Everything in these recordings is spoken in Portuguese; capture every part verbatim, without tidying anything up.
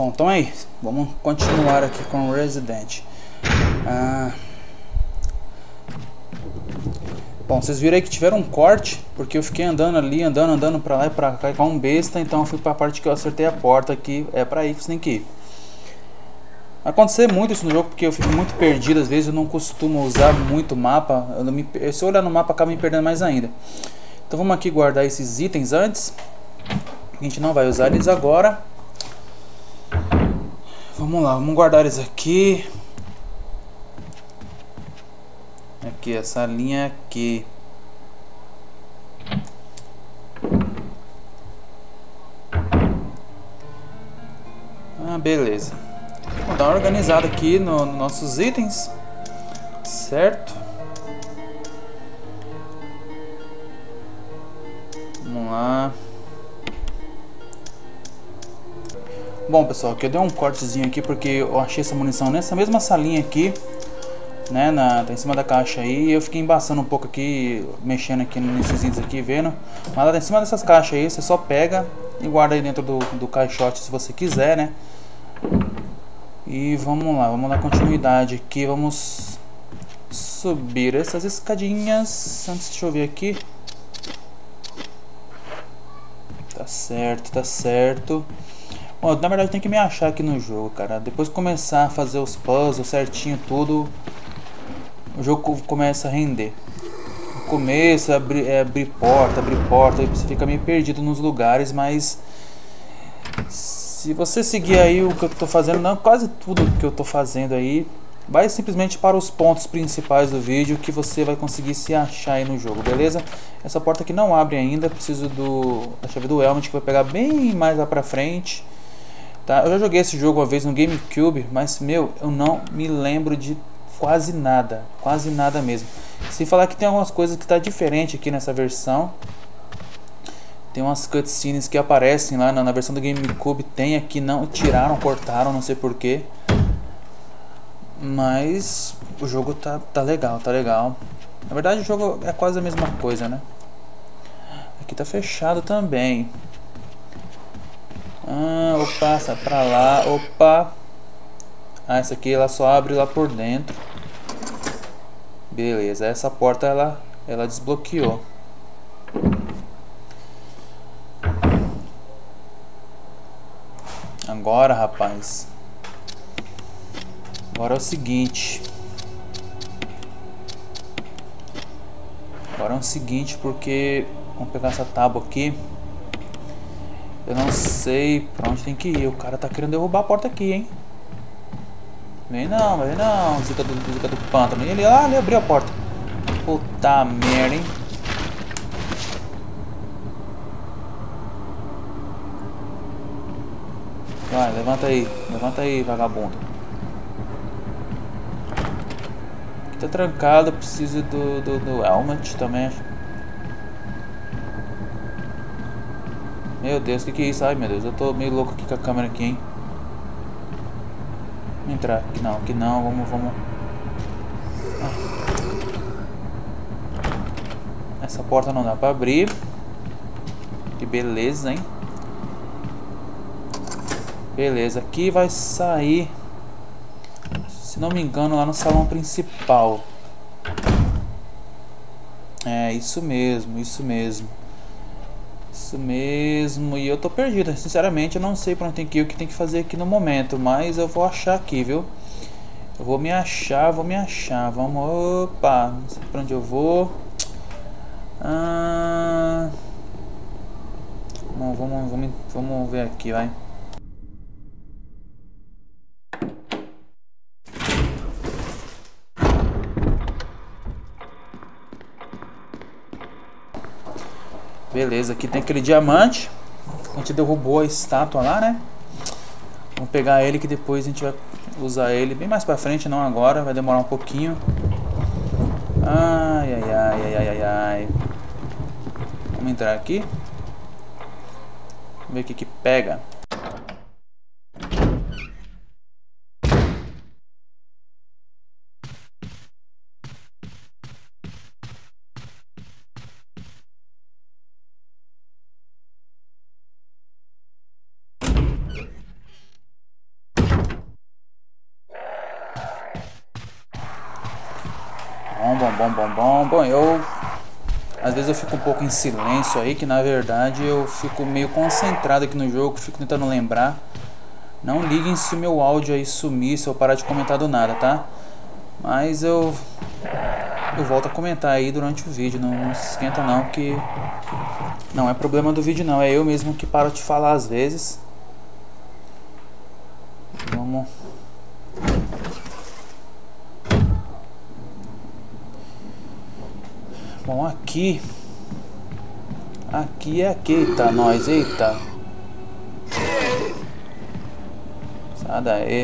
Bom, então aí, vamos continuar aqui com o Resident. Ah, bom, vocês viram aí que tiveram um corte, porque eu fiquei andando ali, andando, andando pra lá e pra cá com um besta, então eu fui pra parte que eu acertei a porta aqui, é pra aí que você tem que ir. Vai acontecer muito isso no jogo, porque eu fico muito perdido, às vezes eu não costumo usar muito mapa, eu não me, se eu olhar no mapa acaba me perdendo mais ainda. Então vamos aqui guardar esses itens antes, a gente não vai usar eles agora. Vamos lá, vamos guardar eles aqui. Aqui, essa linha aqui. Ah, beleza. Vou dar uma organizada aqui nos no nossos itens. Certo? Vamos lá. Bom, pessoal, aqui eu dei um cortezinho aqui porque eu achei essa munição nessa mesma salinha aqui, né, na, tá em cima da caixa aí, e eu fiquei embaçando um pouco aqui, mexendo aqui nesses itens aqui, vendo. Mas lá em cima dessas caixas aí, você só pega e guarda aí dentro do, do caixote se você quiser, né. E vamos lá, vamos dar continuidade aqui, vamos subir essas escadinhas. Antes, deixa eu ver aqui. Tá certo, tá certo. Bom, na verdade tem que me achar aqui no jogo, cara. Depois que começar a fazer os puzzles certinho, tudo, o jogo começa a render. No começo é abrir, é abrir porta, abrir porta, aí você fica meio perdido nos lugares, mas se você seguir aí o que eu tô fazendo, não, quase tudo que eu tô fazendo aí, vai simplesmente para os pontos principais do vídeo que você vai conseguir se achar aí no jogo, beleza? Essa porta aqui não abre ainda, preciso do, da chave do Helmet, que vai pegar bem mais lá pra frente. Tá? Eu já joguei esse jogo uma vez no GameCube, mas meu, eu não me lembro de quase nada, quase nada mesmo. Sem falar que tem algumas coisas que tá diferente aqui nessa versão. Tem umas cutscenes que aparecem lá na, na versão do GameCube, tem aqui, não tiraram, cortaram, não sei porquê. Mas o jogo tá, tá legal, tá legal. Na verdade o jogo é quase a mesma coisa, né? Aqui tá fechado também. Ah, opa, sai pra lá, opa. Ah, essa aqui ela só abre lá por dentro. Beleza, essa porta ela, ela desbloqueou. Agora, rapaz. Agora é o seguinte. Agora é o seguinte, porque vamos pegar essa tábua aqui. Eu não sei pra onde tem que ir. O cara tá querendo derrubar a porta aqui, hein? Vem não, vem não. Zica do, zica do pântano. Ele, ah, ele abriu a porta. Puta merda, hein? Vai, levanta aí. Levanta aí, vagabundo. Aqui tá trancado. Preciso do, do, do helmet também. Meu Deus, o que que é isso? Ai, meu Deus, eu tô meio louco aqui com a câmera aqui, hein? Vamos entrar. Aqui não, aqui não. Vamos, vamos. Essa porta não dá pra abrir. Que beleza, hein? Beleza, aqui vai sair, se não me engano, lá no salão principal. É, isso mesmo, isso mesmo. Isso mesmo, e eu tô perdido, sinceramente eu não sei pra onde tem que ir, o que tem que fazer aqui no momento, mas eu vou achar aqui, viu? Eu vou me achar, vou me achar, vamos, opa, não sei pra onde eu vou. Ah, vamos, vamos, vamos, vamos ver aqui, vai. Beleza, aqui tem aquele diamante. A gente derrubou a estátua lá, né? Vamos pegar ele que depois a gente vai usar ele bem mais pra frente, não agora, vai demorar um pouquinho. Ai, ai, ai, ai, ai, ai, ai. Vamos entrar aqui. Vamos ver o que que pega. Bom, bom, bom, bom, bom. Bom, eu... Às vezes eu fico um pouco em silêncio aí, que na verdade eu fico meio concentrado aqui no jogo, fico tentando lembrar. Não liguem se o meu áudio aí sumir, se eu parar de comentar do nada, tá? Mas eu... Eu volto a comentar aí durante o vídeo, não, não se esquenta não, que... Não é problema do vídeo não, é eu mesmo que paro de falar às vezes. Vamos... Bom, aqui... Aqui é aqui, eita, nós, eita. Sai daí.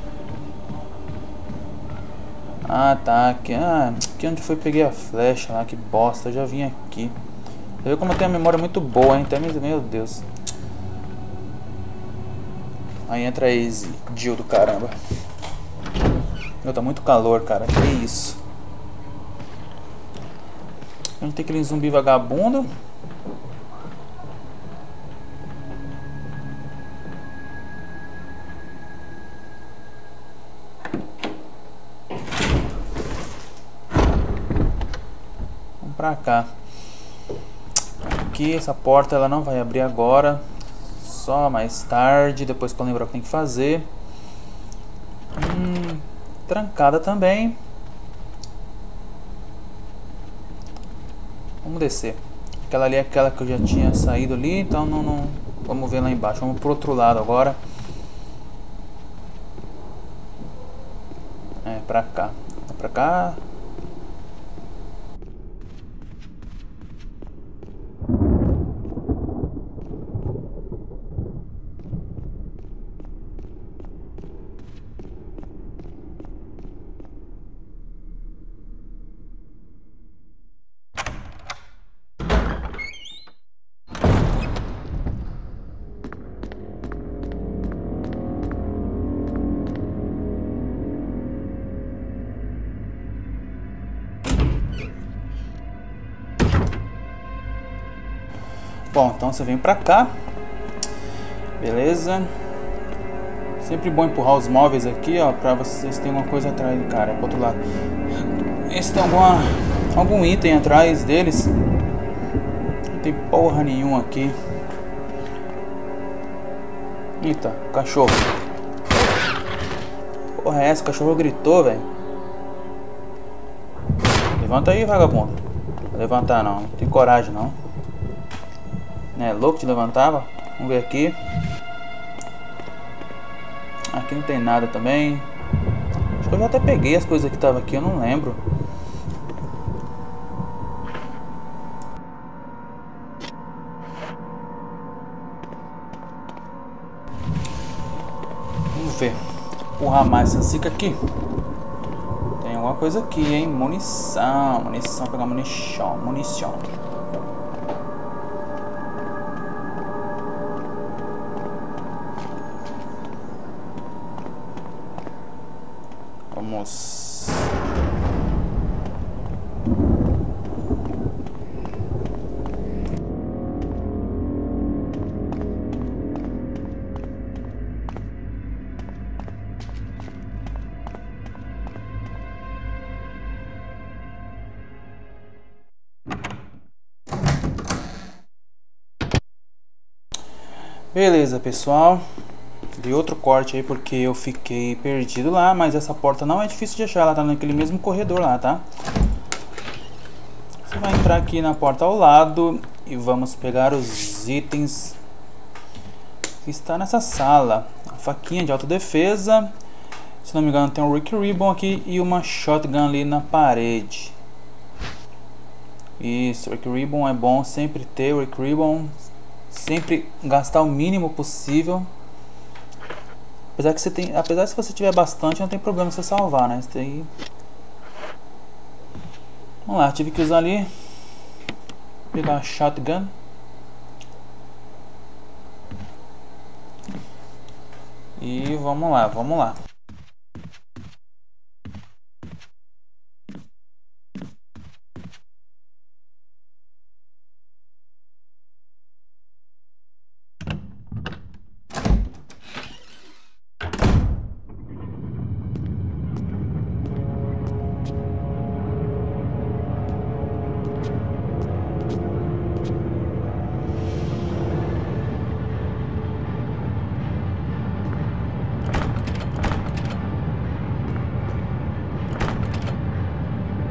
Ah, tá, aqui, ah, aqui onde foi peguei a flecha lá, que bosta, eu já vim aqui. Você vê como eu tenho a memória muito boa, hein, até mesmo, meu Deus. Aí entra esse Jill do caramba. Meu, tá muito calor, cara, que isso. A gente tem aquele zumbi vagabundo. Vamos pra cá. Aqui, essa porta ela não vai abrir agora. Só mais tarde, depois que eu lembrar o que tem que fazer. Hum, trancada também. Vamos descer. Aquela ali é aquela que eu já tinha saído ali, então não, não... Vamos ver lá embaixo. Vamos pro outro lado agora. É, pra cá. É pra cá. Bom, então você vem pra cá. Beleza. Sempre bom empurrar os móveis aqui, ó, pra vocês terem uma coisa atrás, cara, pro outro lado. Esse tem alguma, algum item atrás deles. Não tem porra nenhuma aqui. Eita, cachorro. Porra é essa? O cachorro gritou, velho. Levanta aí, vagabundo. Não vou levantar não, não tem coragem não. É louco, te levantava. Vamos ver aqui. Aqui não tem nada também. Acho que eu já até peguei as coisas que estavam aqui, eu não lembro. Vamos ver. Empurrar mais essa zica aqui. Tem alguma coisa aqui, hein? Munição. Munição, pegar munição. Munição. Vamos. Beleza, pessoal. De outro corte aí porque eu fiquei perdido lá, mas essa porta não é difícil de achar, ela tá naquele mesmo corredor lá, tá? Você vai entrar aqui na porta ao lado e vamos pegar os itens que está nessa sala. A faquinha de autodefesa, se não me engano tem um Rick Ribbon aqui e uma shotgun ali na parede. Isso, Rick Ribbon é bom sempre ter, Rick Ribbon, sempre gastar o mínimo possível. Apesar que você tem, apesar que se você tiver bastante, não tem problema você salvar, né? Isso daí... Vamos lá, tive que usar ali. Pegar a shotgun. E vamos lá, vamos lá.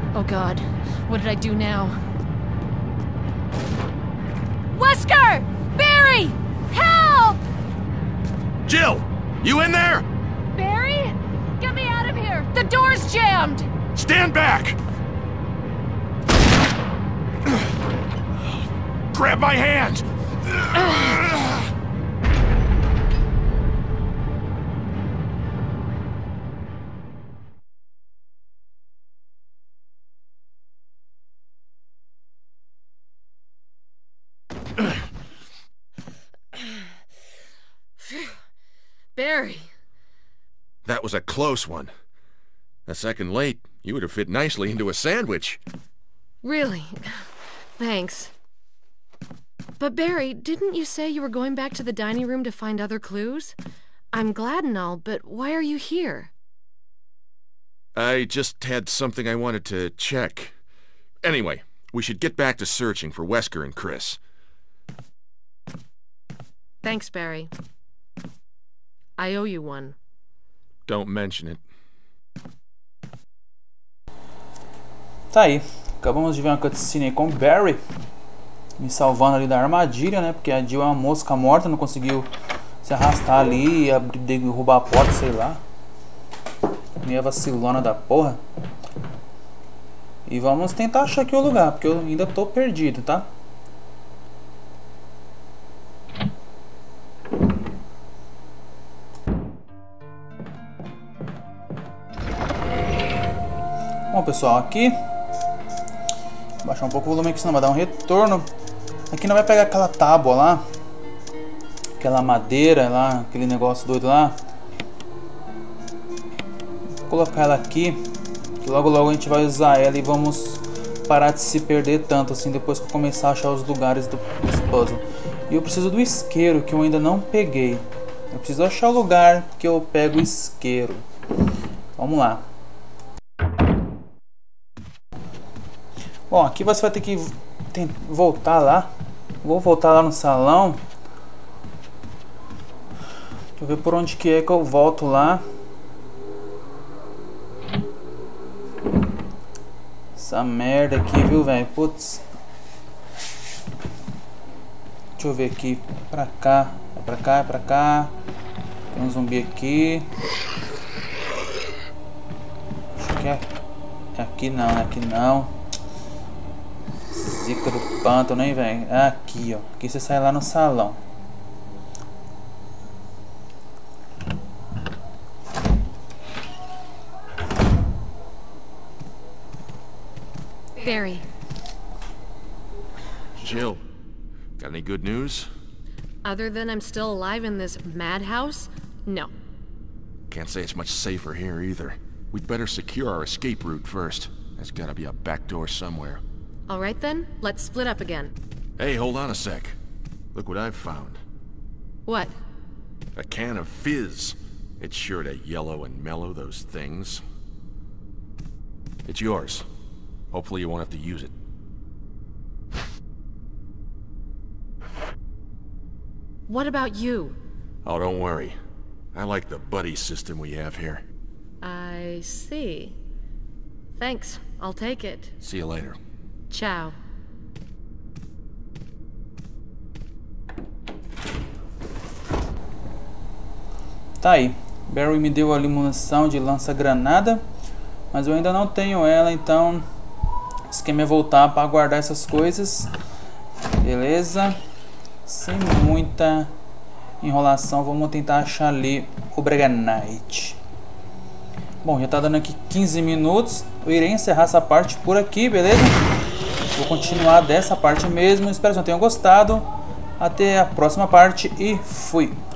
Oh God, what did I do now? Wesker! Barry! Help! Jill! You in there? Barry? Get me out of here! The door's jammed! Stand back! Grab my hand! Barry. That was a close one. A second late, you would have fit nicely into a sandwich. Really? Thanks. But Barry, didn't you say you were going back to the dining room to find other clues? I'm glad and all, but why are you here? I just had something I wanted to check. Anyway, we should get back to searching for Wesker and Chris. Thanks, Barry. I owe you one. Don't mention it. Tá aí. Acabamos de ver uma cutscene aí com o Barry me salvando ali da armadilha, né? Porque a Jill é uma mosca morta, não conseguiu se arrastar ali e abrir, derrubar a porta, sei lá. Meia vacilona da porra. E vamos tentar achar aqui o lugar, porque eu ainda tô perdido, tá? Bom, pessoal, aqui vou baixar um pouco o volume aqui, senão vai dar um retorno. Aqui não vai pegar aquela tábua lá, aquela madeira lá, aquele negócio doido lá. Vou colocar ela aqui, que logo logo a gente vai usar ela e vamos parar de se perder tanto assim depois que eu começar a achar os lugares do, dos puzzles. E eu preciso do isqueiro, que eu ainda não peguei. Eu preciso achar o lugar que eu pego o isqueiro. Vamos lá. Bom, aqui você vai ter que tem, voltar lá. Vou voltar lá no salão. Deixa eu ver por onde que é que eu volto lá. Essa merda aqui, viu, velho? Putz. Deixa eu ver aqui. É pra cá. É pra cá, é pra cá. Tem um zumbi aqui. Acho que é. É aqui não, é aqui não. Zica do pântano, hein, velho? Aqui, ó. Aqui você sai lá no salão. Barry. Jill, got any good news? Other than I'm still alive in this madhouse? No. Can't say it's much safer here either. We'd better secure our escape route first. There's gotta be a back door somewhere. All right then, let's split up again. Hey, hold on a sec. Look what I've found. What? A can of fizz. It's sure to yellow and mellow those things. It's yours. Hopefully you won't have to use it. What about you? Oh, don't worry. I like the buddy system we have here. I see. Thanks, I'll take it. See you later. Tchau. Tá aí. Barry me deu ali munição de lança-granada, mas eu ainda não tenho ela, então o esquema é voltar para guardar essas coisas. Beleza? Sem muita enrolação, vamos tentar achar ali o Breganite. Bom, já tá dando aqui quinze minutos. Eu irei encerrar essa parte por aqui, beleza? Vou continuar dessa parte mesmo. Espero que vocês tenham gostado. Até a próxima parte e fui!